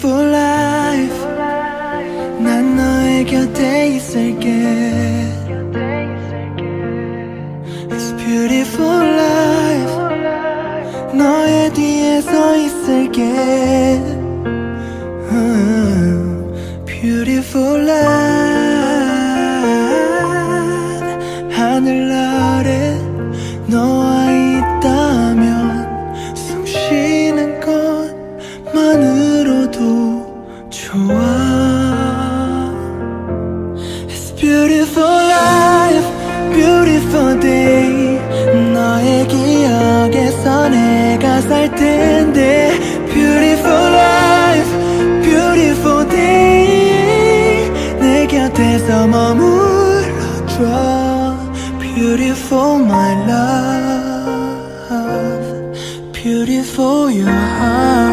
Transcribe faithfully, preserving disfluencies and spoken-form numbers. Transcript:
beautiful life 난 너의 곁에 있을게 It's beautiful life 너의 뒤에 서 있을게 uh, Beautiful life 하늘 아래 너와 있다면 숨 쉬는 것만으로도 좋아 It's beautiful life, beautiful day 너의 기억에서 내가 살 텐데 Beautiful life, beautiful day 내 곁에서 머물러줘 Beautiful my love, beautiful your heart